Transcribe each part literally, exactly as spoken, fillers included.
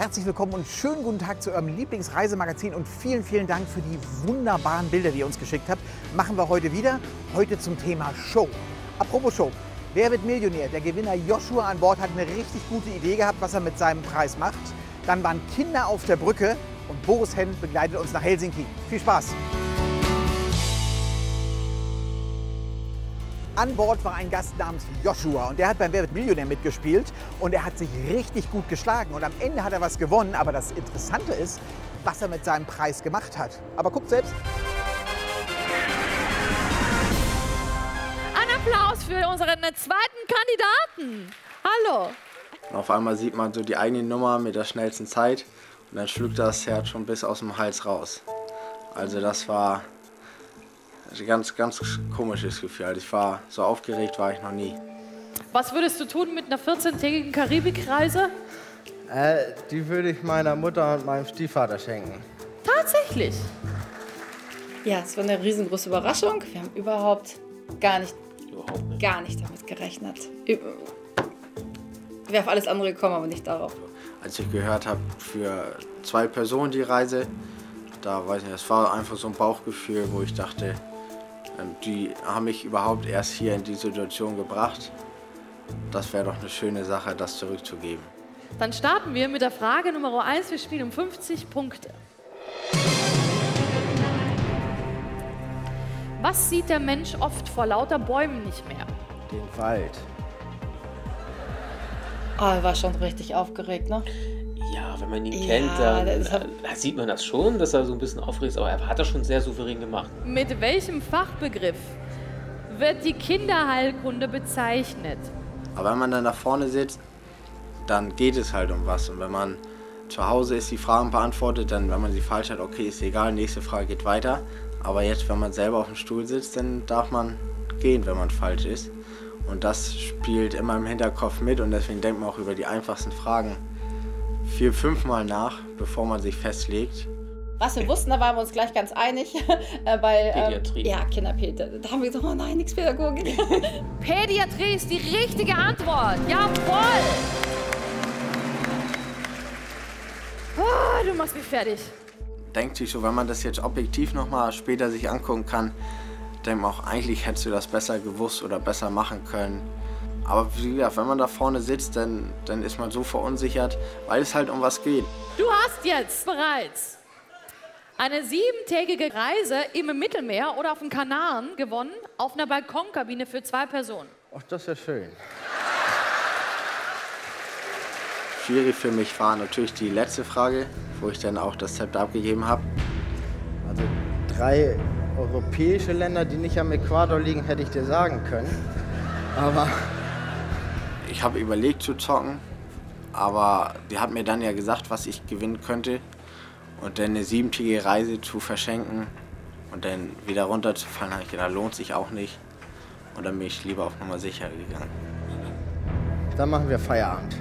Herzlich willkommen und schönen guten Tag zu eurem Lieblingsreisemagazin und vielen, vielen Dank für die wunderbaren Bilder, die ihr uns geschickt habt. Machen wir heute wieder, heute zum Thema Show. Apropos Show, wer wird Millionär? Der Gewinner Joshua an Bord hat eine richtig gute Idee gehabt, was er mit seinem Preis macht. Dann waren Kinder auf der Brücke und Boris Henn begleitet uns nach Helsinki. Viel Spaß! An Bord war ein Gast namens Joshua und der hat beim Wer wird Millionär mitgespielt und er hat sich richtig gut geschlagen und am Ende hat er was gewonnen, aber das Interessante ist, was er mit seinem Preis gemacht hat. Aber guckt selbst. Ein Applaus für unseren zweiten Kandidaten. Hallo. Und auf einmal sieht man so die eigene Nummer mit der schnellsten Zeit und dann schlug das Herz schon bis aus dem Hals raus. Also das war ein ganz, ganz komisches Gefühl. Also ich war so aufgeregt, war ich noch nie. Was würdest du tun mit einer vierzehntägigen Karibikreise? Äh, die würde ich meiner Mutter und meinem Stiefvater schenken. Tatsächlich? Ja, es war eine riesengroße Überraschung. Wir haben überhaupt gar nicht, Überhaupt nicht. gar nicht damit gerechnet. Ich wäre auf alles andere gekommen, aber nicht darauf. Als ich gehört habe, für zwei Personen die Reise, da weiß ich nicht, das war einfach so ein Bauchgefühl, wo ich dachte, die haben mich überhaupt erst hier in die Situation gebracht. Das wäre doch eine schöne Sache, das zurückzugeben. Dann starten wir mit der Frage Nummer eins. Wir spielen um fünfzig Punkte. Was sieht der Mensch oft vor lauter Bäumen nicht mehr? Den Wald. Oh, er war schon richtig aufgeregt, ne? Ja, wenn man ihn Ja, kennt, dann das hat- äh, da sieht man das schon, dass er so ein bisschen aufgeregt ist. Aber er hat das schon sehr souverän gemacht. Mit welchem Fachbegriff wird die Kinderheilkunde bezeichnet? Aber wenn man dann da vorne sitzt, dann geht es halt um was. Und wenn man zu Hause ist, die Fragen beantwortet, dann, wenn man sie falsch hat, okay, ist egal, nächste Frage geht weiter. Aber jetzt, wenn man selber auf dem Stuhl sitzt, dann darf man gehen, wenn man falsch ist. Und das spielt immer im Hinterkopf mit und deswegen denkt man auch über die einfachsten Fragen vier, fünfmal nach, bevor man sich festlegt. Was wir wussten, da waren wir uns gleich ganz einig. äh, weil, ähm, Pädiatrie. Ja, Kinderpädiatrie. Da haben wir gesagt, oh nein, nichts Pädagogik. Pädiatrie ist die richtige Antwort. Jawohl! Oh, du machst mich fertig. Denkt sich so, wenn man das jetzt objektiv nochmal später sich angucken kann, denkt man auch, eigentlich hättest du das besser gewusst oder besser machen können. Aber wie gesagt, wenn man da vorne sitzt, dann, dann ist man so verunsichert, weil es halt um was geht. Du hast jetzt bereits eine siebentägige Reise im Mittelmeer oder auf den Kanaren gewonnen, auf einer Balkonkabine für zwei Personen. Ach, das ist ja schön. Schwierig für mich war natürlich die letzte Frage, wo ich dann auch das Zepter abgegeben habe. Also drei europäische Länder, die nicht am Äquator liegen, hätte ich dir sagen können. Aber Ich habe überlegt zu zocken, aber die hat mir dann ja gesagt, was ich gewinnen könnte. Und dann eine siebentägige Reise zu verschenken und dann wieder runterzufallen, habe ich gedacht, lohnt sich auch nicht. Und dann bin ich lieber auf Nummer sicher gegangen. dann machen wir Feierabend.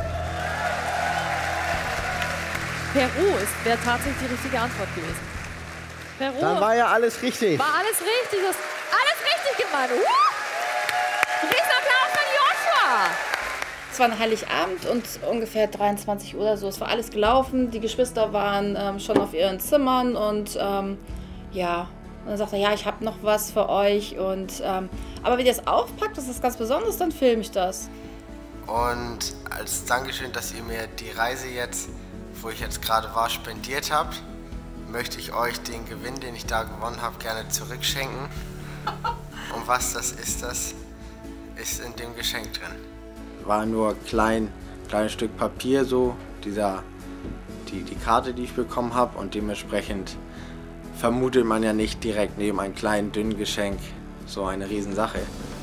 Peru ist wäre tatsächlich die richtige Antwort gewesen. Peru Dann war ja alles richtig. war alles richtig. Du hast alles richtig gemacht. Uh! Riesenapplaus für Joshua! Es war ein Heiligabend und ungefähr dreiundzwanzig Uhr oder so. Es war alles gelaufen. Die Geschwister waren ähm, schon auf ihren Zimmern und ähm, ja. Und dann sagt er, ja, ich habe noch was für euch. Und, ähm, aber wenn ihr es aufpackt, das ist ganz besonders, dann filme ich das. Und als Dankeschön, dass ihr mir die Reise jetzt, wo ich jetzt gerade war, spendiert habt, möchte ich euch den Gewinn, den ich da gewonnen habe, gerne zurückschenken. Und was das ist, das ist in dem Geschenk drin. War nur ein klein, kleines Stück Papier so, dieser, die, die Karte, die ich bekommen habe, und dementsprechend vermutet man ja nicht direkt neben einem kleinen, dünnen Geschenk so eine Riesensache.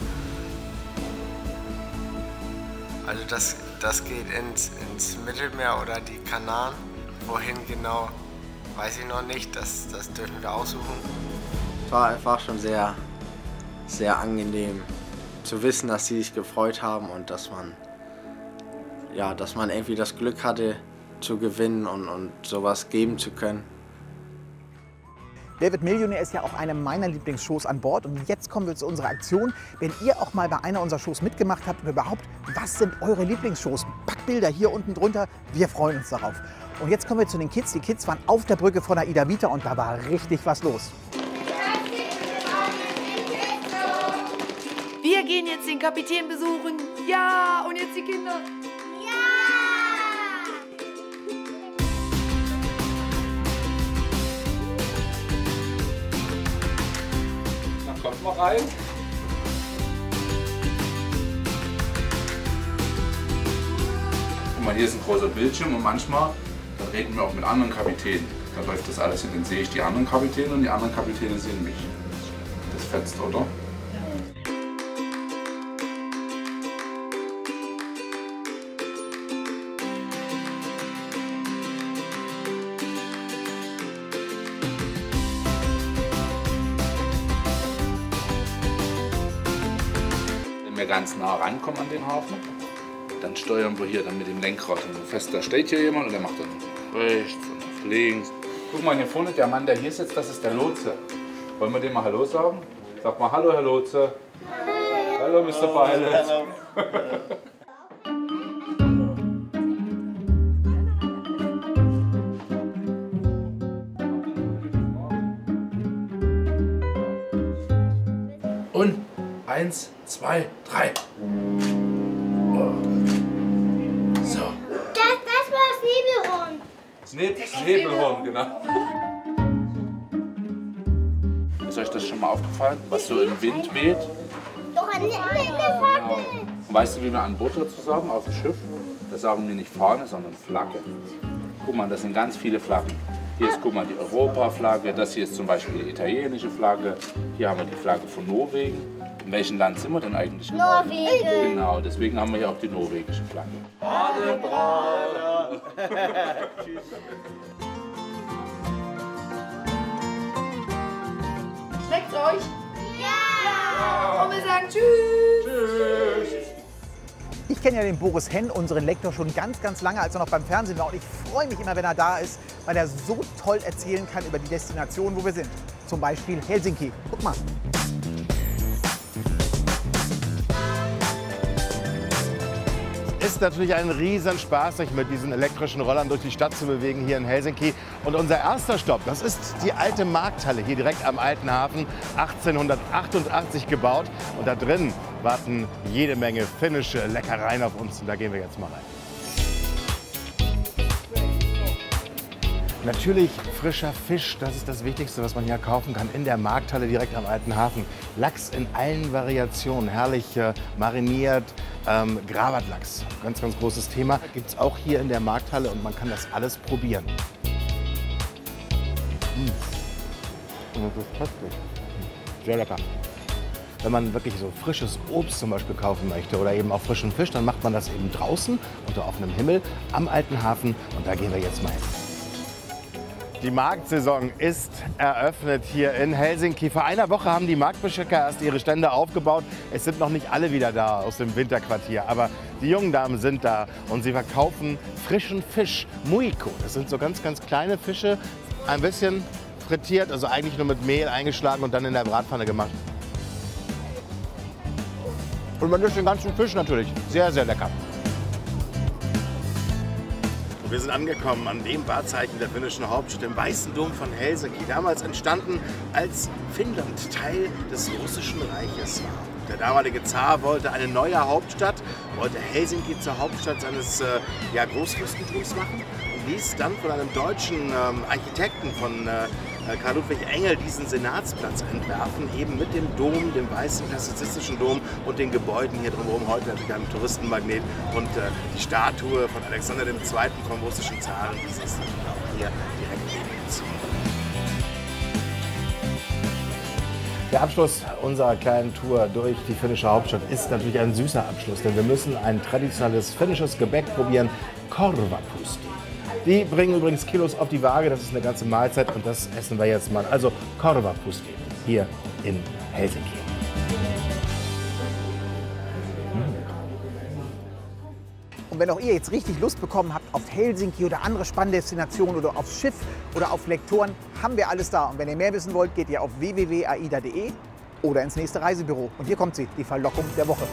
Also das, das geht ins, ins Mittelmeer oder die Kanaren. Wohin genau, weiß ich noch nicht, das, das dürfen wir aussuchen. Es war einfach schon sehr, sehr angenehm zu wissen, dass sie sich gefreut haben und dass man, ja, dass man irgendwie das Glück hatte zu gewinnen und, und sowas geben zu können. Wer wird Millionär ist ja auch eine meiner Lieblingsshows an Bord. Und jetzt kommen wir zu unserer Aktion. Wenn ihr auch mal bei einer unserer Shows mitgemacht habt oder überhaupt, was sind eure Lieblingsshows? Packt Bilder hier unten drunter. Wir freuen uns darauf. Und jetzt kommen wir zu den Kids. Die Kids waren auf der Brücke von Aida Vita und da war richtig was los. Wir gehen jetzt den Kapitän besuchen. Ja, und jetzt die Kinder. Dann kommt mal rein. Guck mal, hier ist ein großer Bildschirm und manchmal da reden wir auch mit anderen Kapitänen. Da läuft das alles hin, dann sehe ich die anderen Kapitäne und die anderen Kapitäne sehen mich. Das fetzt, oder? Wenn wir ganz nah rankommen an den Hafen, dann steuern wir hier dann mit dem Lenkrad. Und fest, da steht hier jemand und der macht dann rechts und nach links. Guck mal hier vorne, der Mann, der hier sitzt, das ist der Lotse. Wollen wir dem mal Hallo sagen? Sag mal Hallo, Herr Lotse. Hallo, Hallo Mister Pilot. Hallo. Und eins, zwei, drei. So. Das, das war das Nebelhorn. Das, ne das Nebelhorn, genau. Ist euch das schon mal aufgefallen, was so im Wind weht? Doch eine Fackel. Und weißt du, wie wir an Bord dazu sagen, auf dem Schiff? Da sagen wir nicht Fahne, sondern Flagge. Guck mal, das sind ganz viele Flaggen. Hier ist, guck mal, die Europaflagge, das hier ist zum Beispiel die italienische Flagge. Hier haben wir die Flagge von Norwegen. In welchem Land sind wir denn eigentlich? Norwegen. Genau, deswegen haben wir hier auch die norwegische Flagge. Schmeckt's euch? Ja! Und wir sagen Tschüss! Tschüss! Ich kenne ja den Boris Henn, unseren Lektor, schon ganz, ganz lange, als er noch beim Fernsehen war. Und ich freue mich immer, wenn er da ist, weil er so toll erzählen kann über die Destination, wo wir sind. Zum Beispiel Helsinki. Guck mal. Ist natürlich ein Riesenspaß, sich mit diesen elektrischen Rollern durch die Stadt zu bewegen hier in Helsinki. Und unser erster Stopp, das ist die alte Markthalle hier direkt am Alten Hafen, achtzehnhundertachtundachtzig gebaut. Und da drin warten jede Menge finnische Leckereien auf uns. Und da gehen wir jetzt mal rein. Natürlich frischer Fisch, das ist das Wichtigste, was man hier kaufen kann in der Markthalle direkt am Alten Hafen. Lachs in allen Variationen, herrlich äh, mariniert, ähm, Gravatlachs, ganz, ganz großes Thema. Gibt es auch hier in der Markthalle und man kann das alles probieren. Mmh. Das ist köstlich. Sehr lecker. Wenn man wirklich so frisches Obst zum Beispiel kaufen möchte oder eben auch frischen Fisch, dann macht man das eben draußen unter offenem Himmel am Alten Hafen und da gehen wir jetzt mal hin. Die Marktsaison ist eröffnet hier in Helsinki. Vor einer Woche haben die Marktbeschicker erst ihre Stände aufgebaut. Es sind noch nicht alle wieder da aus dem Winterquartier, aber die jungen Damen sind da und sie verkaufen frischen Fisch, Muikko. Das sind so ganz, ganz kleine Fische, ein bisschen frittiert, also eigentlich nur mit Mehl eingeschlagen und dann in der Bratpfanne gemacht. Und man isst den ganzen Fisch natürlich. Sehr, sehr lecker. Wir sind angekommen an dem Wahrzeichen der finnischen Hauptstadt, im Weißen Dom von Helsinki. Damals entstanden, als Finnland Teil des Russischen Reiches war. Der damalige Zar wollte eine neue Hauptstadt, wollte Helsinki zur Hauptstadt seines äh, ja, Großfürstentums machen und ließ dann von einem deutschen ähm, Architekten, von äh, Karl Ludwig Engel, diesen Senatsplatz entwerfen, eben mit dem Dom, dem weißen klassizistischen Dom und den Gebäuden hier drumherum, heute natürlich ein Touristenmagnet und äh, die Statue von Alexander dem Zweiten vom russischen Zaren, die ist natürlich auch hier direkt neben uns. Der Abschluss unserer kleinen Tour durch die finnische Hauptstadt ist natürlich ein süßer Abschluss, denn wir müssen ein traditionelles finnisches Gebäck probieren, Korvapusti. Die bringen übrigens Kilos auf die Waage, das ist eine ganze Mahlzeit und das essen wir jetzt mal. Also Korvapusti hier in Helsinki. Und wenn auch ihr jetzt richtig Lust bekommen habt auf Helsinki oder andere spannende Destinationen oder aufs Schiff oder auf Lektoren, haben wir alles da. Und wenn ihr mehr wissen wollt, geht ihr auf w w w punkt aida punkt de oder ins nächste Reisebüro. Und hier kommt sie, die Verlockung der Woche.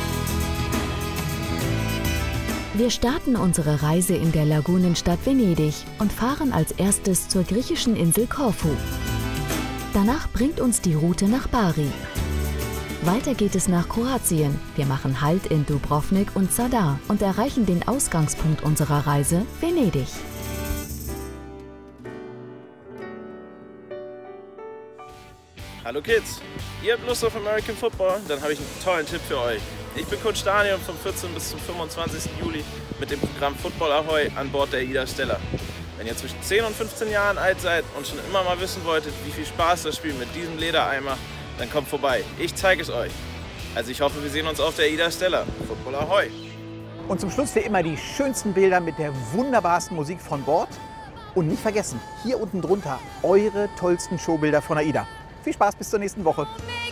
Wir starten unsere Reise in der Lagunenstadt Venedig und fahren als erstes zur griechischen Insel Korfu. Danach bringt uns die Route nach Bari. Weiter geht es nach Kroatien. Wir machen Halt in Dubrovnik und Zadar und erreichen den Ausgangspunkt unserer Reise, Venedig. Hallo Kids, ihr habt Lust auf American Football? Dann habe ich einen tollen Tipp für euch. Ich bin Coach Daniel vom vierzehnten bis zum fünfundzwanzigsten Juli mit dem Programm Football Ahoy an Bord der AIDA Stella. Wenn ihr zwischen zehn und fünfzehn Jahren alt seid und schon immer mal wissen wolltet, wie viel Spaß das Spiel mit diesem Lederei macht, dann kommt vorbei. Ich zeige es euch. Also ich hoffe, wir sehen uns auf der AIDA Stella. Football Ahoy! Und zum Schluss wie immer die schönsten Bilder mit der wunderbarsten Musik von Bord. Und nicht vergessen, hier unten drunter eure tollsten Showbilder von AIDA. Viel Spaß bis zur nächsten Woche.